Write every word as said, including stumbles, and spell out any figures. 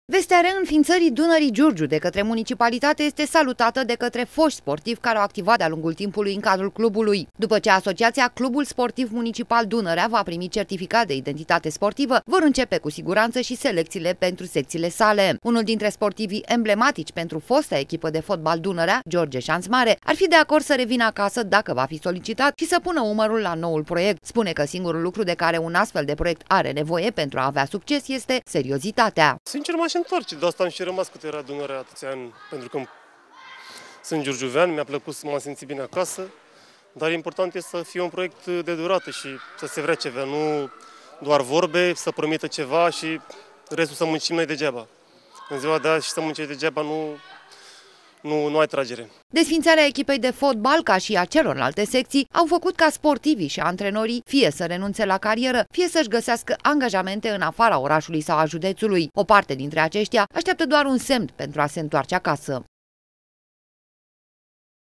Vestea reînființării Dunării Giurgiu de către municipalitate este salutată de către foști sportivi care au activat de-a lungul timpului în cadrul clubului. După ce Asociația Clubul Sportiv Municipal Dunărea va primi certificat de identitate sportivă, vor începe cu siguranță și selecțiile pentru secțiile sale. Unul dintre sportivii emblematici pentru fosta echipă de fotbal Dunărea, George Șanțmare, ar fi de acord să revină acasă dacă va fi solicitat și să pună umărul la noul proiect. Spune că singurul lucru de care un astfel de proiect are nevoie pentru a avea succes este seriozitatea. Sincer, m-aș întoarce, de asta am și rămas cât era Dunărea atâția ani, pentru că sunt giurgiuvean, mi-a plăcut să m-am simțit bine acasă, dar important este să fie un proiect de durată și să se vrea ceva, nu doar vorbe, să promită ceva și restul să muncim noi degeaba. În ziua de azi și să muncești degeaba nu, nu, nu ai tragere. Desfințarea echipei de fotbal, ca și a celorlalte secții, au făcut ca sportivii și antrenorii fie să renunțe la carieră, fie să-și găsească angajamente în afara orașului sau a județului. O parte dintre aceștia așteaptă doar un semn pentru a se întoarce acasă.